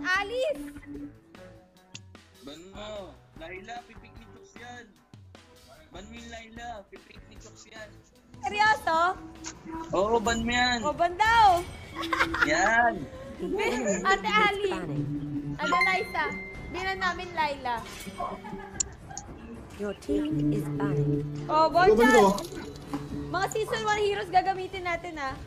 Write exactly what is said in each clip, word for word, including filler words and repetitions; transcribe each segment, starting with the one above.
Alice! Ban mo. Laila, pipik ni Choox yan. Ban mo yung Laila, pipik ni Choox yan. Seryoso? Oo, ban mo yan. O, ban daw. Yan. Ate Ali. Ate Liza. Binan namin Laila. Your team is banned. Oh, Bonchan. Mga season one heroes gagamitin natin, ha.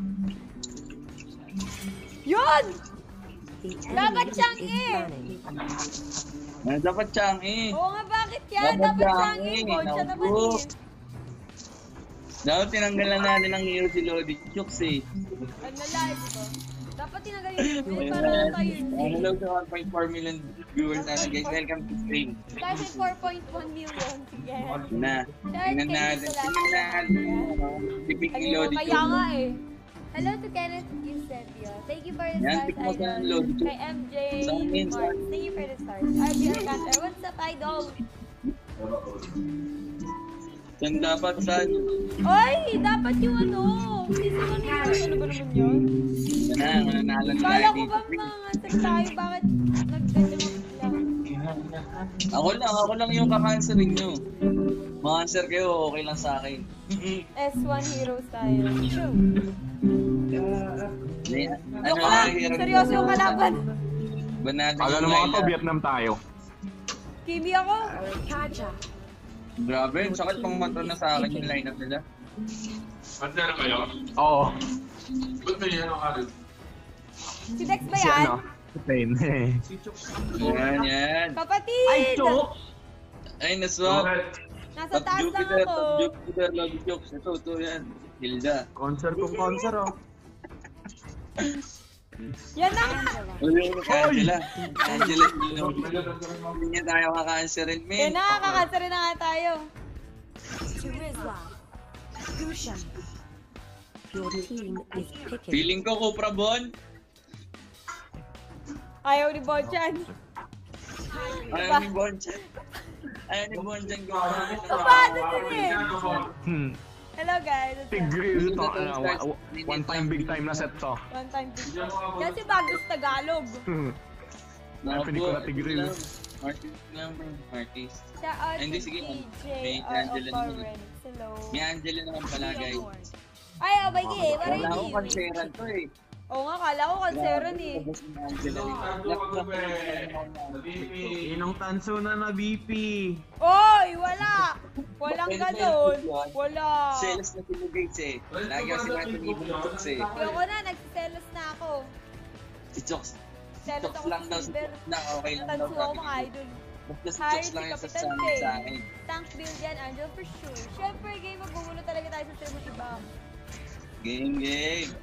Yun! Dapat siyang eh. Dapat siyang eh. Oo nga, bakit yan? Dapat siyang eh. Bonchan naman eh. Dapat tinanggalan natin ang hero si Lodi Choox eh. Ano live ko? Dapat tinanggalin yung hero para lang tayo yun. Hello sa one point four million viewers natin guys. Welcome to stream. Kasi four point one million. Sige. Na. Tingnan natin. Tingnan natin. Pipik ni Lodi Choox. Kaya nga eh. Hello to Kenneth Eusebio. Thank you for the stars, idol. Kay M J Mark. Thank you for the stars. R J Arcanter. What's up, idol? Yan dapat saan? Oy! Dapat yung ano! Season one heroes. Ano ba naman yun? Yan na, mananalan tayo. Kala ko ba mga tag tayo? Bakit nagdadamag lang? Ako lang, ako lang yung kakansering nyo. Makanswer kayo, okay lang sa akin. S one heroes tayo. True. Ano lang, seryoso yung kalaban. Banatan Pag ano mga to, Vietnam tayo. Kimi ako. Grabe, sakit pang matro na sa akin yung lineup nila. Ba't na kayo? Oo. Ba't na yan ang aral? Si Dex ba Si yan? ano? Pain eh. Yan, yan. Kapatid! Ay, Choox! Ay, naswap. Nasa Top taas lang Jupiter, ako. top Jupiter, Lodi Choox. Ito, ito yan. Hilda. Concert kung concert oh. Yan na nga! Uy, Angela. Angela, hindi niya tayo kaka-answerin, men. Yan na, kakansari na nga tayo. Your team is picking. Feeling ko, Cupra Bon. Ayaw ni Bonchan. Ayaw ni Bonchan. Ayaw ni Bonchan ko. Paano din eh? Hmm. Hello guys. Tigreal to. Ano, one time big time na set to. One time big time. Kasi bagos Tagalog. Pwede ko na tigreal. Artist naman. Artist. Shout out Hindi, to sige. D May J Angela R O naman. Hello. May Angela naman pala, guys. Ay, oh, by the para Wala hindi. akong kanseran to eh. Oo nga, kala ko kanseran eh. Inong tanso na na B P. Oy, wala! Walang ganun. Wala. Selos na pinugates eh. Lagi ako sila tinibon ng Choox eh. Ayoko na, nagsiselos na ako. Si Choox. Selos Choox ako lang sa daw si silver. Choox na okay lang daw. Tanso ako mga idol. Basta si Hi, Choox si lang yung Kapitan sasamin Tay. sa akin. Tank build yan, Angel, for sure. Siyempre, game, magbubulo talaga tayo sa stream ng iba. Game, game.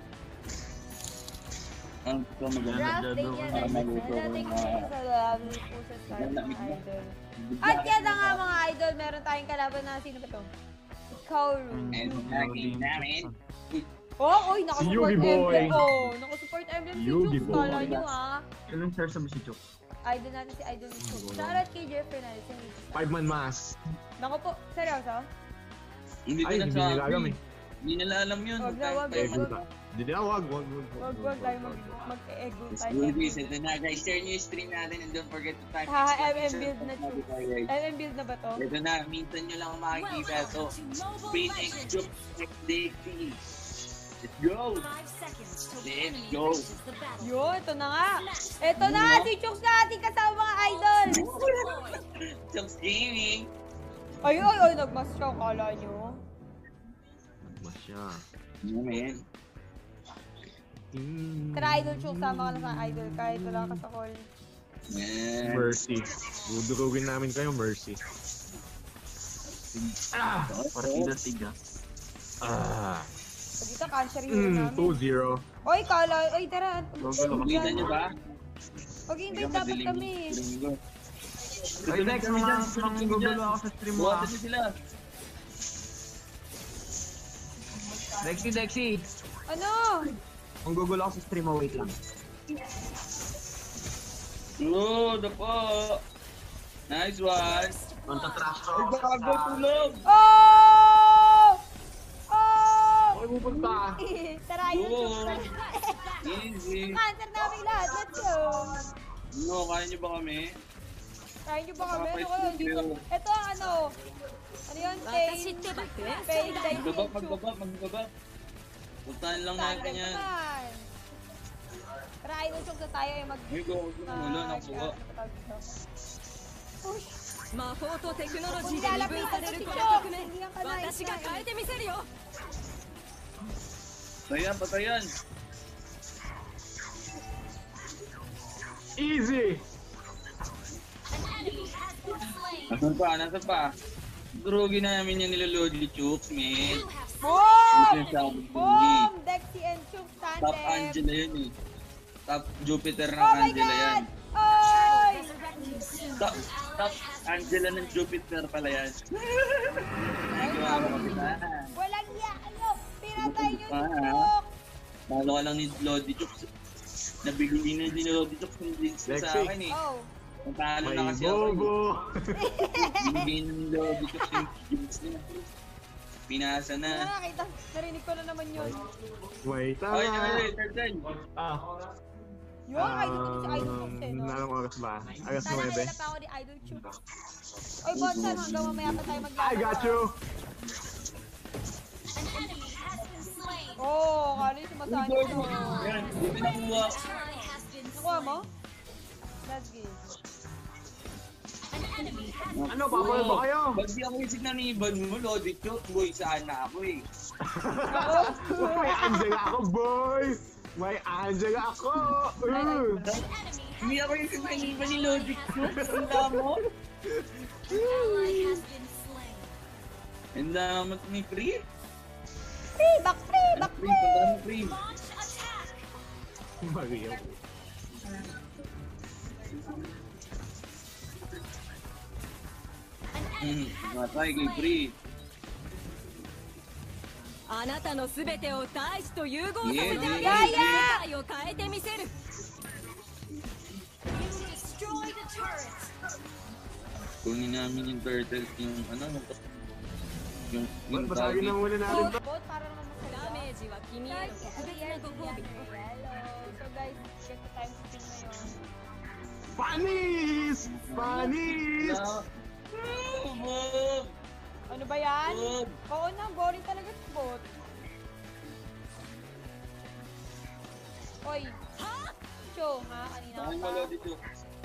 Ang ito maganda. Draft day yan. Dating sa lalo po sa start ng idol. At kaya na nga mga idol, meron tayong kalaban na sino ba to? Kaoru. And lagi namin. Oh, oy, nakasupport Yugi boy. emblem. Oh, nakasupport emblem si Yugi Choox. boy. Kala nyo ah. Anong share sa si Choox? Idol natin si Idol ni Choox. Shoutout kay Jeff Fernandez. Five man mass. Naku po, seryoso? Hindi ko Ay, na hindi nila alam eh. Hindi nila alam yun. Wag na, wag, Tayo- wag, wag. Hindi na, wag, wag, wag. Wag, wag tayo mag- mag-ego Let's tayo. do this. Ito na guys, share nyo yung stream natin and don't forget to type Ha, exclamation M M build na point Choox. guys. M M build na ba to? Ito na, minsan nyo lang makikita ito. Spin X Choox X Dexie. Let's go! Let's go! Yo, ito na nga. Ito na nga si Choox na ating kasama mga idol. Choox Gaming! Ay, ay, ay, nagmas siya. Kala nyo. Mas siya. Ano man? Tara, idol Choox, sama ka na sa idol. Kahit wala ka sa call. Man. Mercy. Dudurugin namin kayo, Mercy. Ah! Partida tiga. Ah. Pag ito, cancer yun Hmm, namin. two zero. Oy, kala. Ay, tara. Kita nyo ba? Pag-invite dapat kami. Ay, next, mga manggugulo ako sa stream mo ah. Buwatan nyo sila. Dexie, Dexie. Ano? Manggugulo ako sa stream mo, wait lang. Good po. Nice one. Mantatrash Ay, gago, tulog. Oh! Oh! Ay, pupunta. Tara, idol Choox. Easy. Cancer namin lahat. Let's go. No, kaya niyo ba kami? Kaya nyo ba kami? Kapit Ano kayo? Dito. kayo. Ito ang ano. Ano yun? Pain. Pain Dice Magbaba, and Choox. magbaba, magbaba. Puntahan lang natin yan. naman. Tara, idol Choox na tayo ay mag... Ay, go, go, wala, nakuha. Push. 魔法とテクノロジ Kung ーで二分 lalapitan さ ko れ si るこの Choox, 局面 hindi yan ka nice 私が変えてみせるよ Patayan, patayan. Easy! Nasaan pa, nasaan pa? Drugi namin yung nilolodi Choox, man. Boom! Sinasabi ko Boom! eh. Dexie and Choox tandem. Top Angela yun eh. Top Jupiter ng Oh my Angela yan. God! Oy! Top, top Angela ng Jupiter pala yan. Ay, kumama kami na. Walang iya! Ano? Pinatay nyo si Ah. Choox! Malo ka lang ni Lodi Choox. Nabigli na din ni Lodi Choox ng links sa Lexie. akin eh. Oh. Natalo na May kasi ako eh. bobo! Binigyan ng Lodi Choox yung links niya. Pinasa Ano na. nakakita? Narinig ko na naman yun. Wait, Ay, tama! ay, third time. Ah, Yun, idol ko din si Idol Choox eh, no? anong oras ba? Alas Sana nuwebe. kilala pa ako ni Idol Choox. Oy, Bonsan, hanggang mamaya pa tayo maglalaro. I got you! Oh, kali sumasali ko. Yan, di ba nakuha? Nakuha mo? Let's go. Ano, papayag ba kayo? Ba't di ako isig na niban mo, Lodi Choox? Boy, sana ako eh. May Angela ako, boy! May Angela ako! Uh. Hindi ako isig na niban ni Lodi Choox. Tanda mo? Ang damat ni Free. Free, back free, back Free, free! tanda mo Free. Mario. Hmm, matay kay Free. あなたのすべてを大使と融合させてあげる Yeah, yeah, 世 yeah. 界を変えてみせる Kunin namin yung turtles, yung ano, yung yung Basagin na muna natin to. Bot, para naman ダ masaya. メージは君への特別なご褒美 Hello. So guys, get the time to ngayon. Panis! Panis! Ah, Bob! Ano ba yan? Bob! Oo na, boring talaga si Bot. Oy. Cho, ha? Kanina ka Bakit pa. mo, Lodi Choox?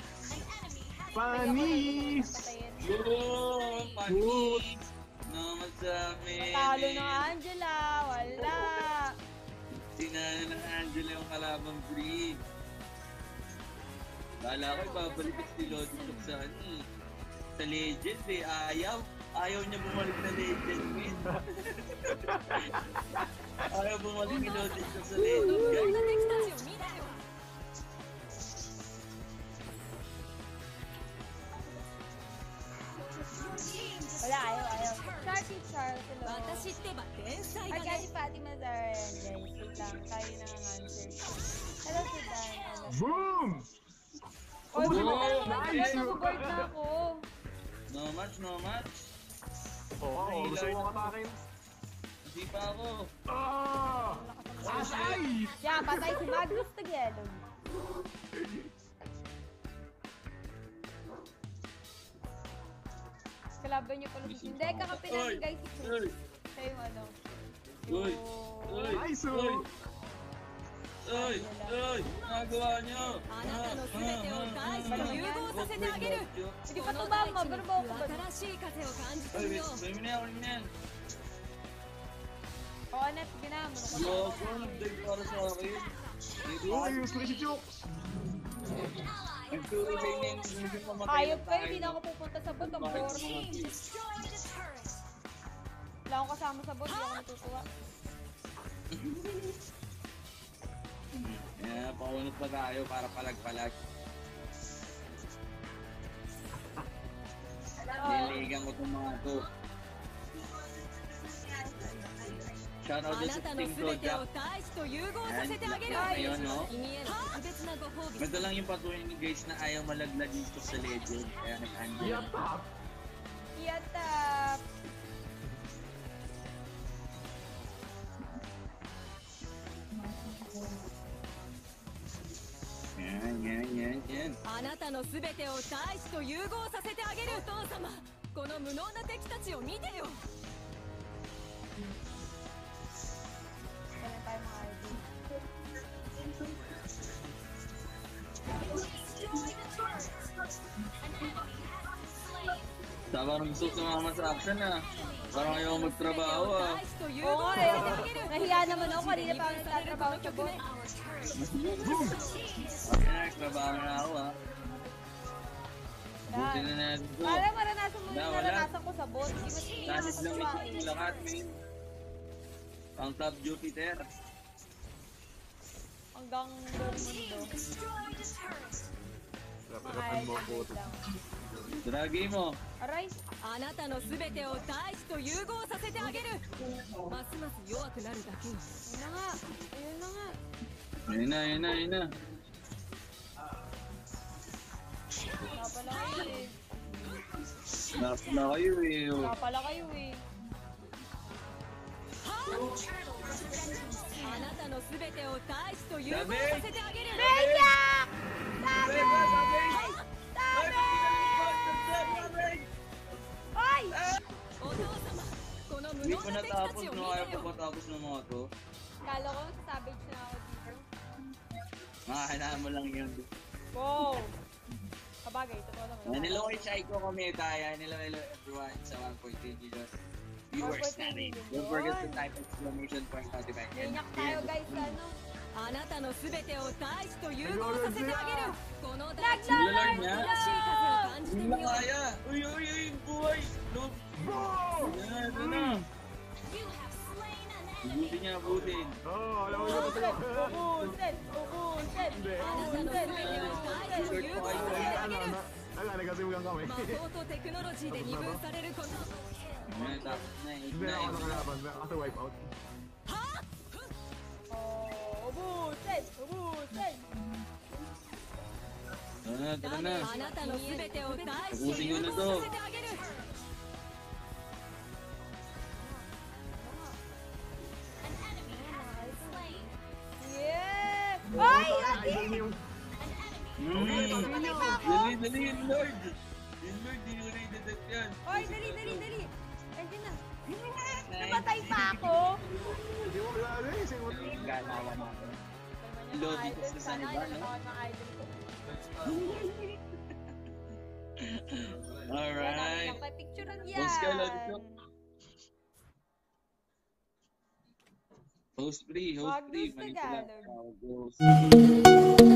Panis! Patayin. Boom! Panis! Naman sa amin. Talo ng Angela. Wala. Sinana ng Angela yung kalabang Free. Kala ko ibabalik si Lodi Choox sa ano eh. Sa Legend eh, ayaw. Ayaw niya bumalik na Legend, man. Ayaw bumalik ni Lodi Choox sa Legend, こん guys. な敵たちを見たよ Wala, ayaw, ayaw. Sharky Charles, hello. 私ってば天才 Hi だ guys, ね si Fatima Zara yan guys. Wait lang, tayo na ang answer. Hello, si Dan. Hello. Boom! Oy, Boom! oh, Nice! nag-board na ako. No match, no match. Oo, oh, gusto mo katakin? Hindi pa ako. Ah! Asay! Yeah, patay si Magnus Tagalog. Kalaban niyo pala si... Hindi, kakampi namin guys si Choox. Uy! Siya yung ano. Uy! Yung... Uy! Nice, Uy! oh! Uy! Uy! Nagawa niyo! あなたのすべてを大使と融合させてあげる Sige pa to ba? Magano ba ako ba? 新しい風を感じて Uy, みよう wait mo na yan, ulit na yan. Oo, Net, sige na. Mano ko na. Loko, nag-dive para sa akin. Uy, gusto ko si Choox! Nagturo sa inyo, hindi mamatay Ayop na kayo, tayo. hindi na ako pupunta sa bot. Ang boring. Wala akong kasama sa bot, hindi ako natutuwa. Yeah, pakunot pa tayo para palag-palag. Niligan ko itong mga to. Shoutout あ din な sa たの Team すべて Project. を大使と融合させてあげる Ayun, no? 君への特別なご褒美 Ito lang yung patuloy ni guys na ayaw malaglag dito sa Legend. Kaya nag-handle. Yatap! Yatap! Yan, yan, yan, yan. あなたのすべてを大使と融合させてあげる。お父様、この無能な敵たちを見てよ。 Kailan tayo mga I D? Parang gusto sumama sa action ah. Parang ayaw magtrabaho ah. Oo nga eh. Nahiya naman ako. Kanina pa ako nagtatrabaho sa bot. Okay na, nagtrabaho na ako ah. Buti na natin ito. Parang maranasan mo yung naranasan ko sa bot. Hindi mo hindi Tanis lang nakakatawa ito eh. yung lahat, man. Ang top Jupiter. Hanggang buong mundo. Mga I D lang. Dragay mo. Aray! あなたのすべてを大使と融合させてあげる。ますます弱くなるだけに。 Ayun na nga. Ayun na nga. Ayun na, ayun na, ayun na. Wala pala kayo eh. Lap na kayo eh. oh. Wala pala kayo eh. あなたのすべてを大使と融合させてあげる。 Maniac! Sabi! Sabi! Sabi! Ay! お父様、この無 Hindi 能 ko な敵た natapos ちを見 no, ayaw て ko よ。 matapos ng mga to. Kala ko savage na ako dito. Makakailangan mo lang yun. Wow! Kabagay, totoo naman. Nanilo kay Shaiko kami tayo. Nilo hello everyone sa one point three million viewers natin. Don't forget to type exclamation point notify. Maniac tayo guys, ano? あなたのすべてを大使と融合させてあげる。この大地 Naglalaro に niya? 新しい風を感じて Hindi み na よう。 kaya. Uy, uy, uy, buhay. Look. Yan, ito na. Buti niya, buti. Ubusin! Ubusin! Ubusin! あなたのすべてを大使と融合させてあげる。 Nagkasimugan kami. 魔法とテクノロジーで二分されること。 Yan, tapos na. Hindi na ako nakalaban. Kasi wipe out. Oh, ubusin! Ubusin! Ah, tara na. あなたのすべてを大使と Ubusin 融 ko na 合 to. させてあげる。 Yeah! Ay! Ati! Hmm. Dali, dali, yung Lord. Yung Lord, di ko na-detect yan. Oy, dali, dali, dali! Andiyan na! Namatay pa ako! Hindi mo kilala eh. Sino mo? Ganawa natin. Idol, Lodi ko sa sana saniba, ay no? natakot ng idol ko. Alright. Yan, may picturean yan! Post ka, Lodi ko. Host free, host Wag free. gusto Manipula. Tagalog. Tawag, host.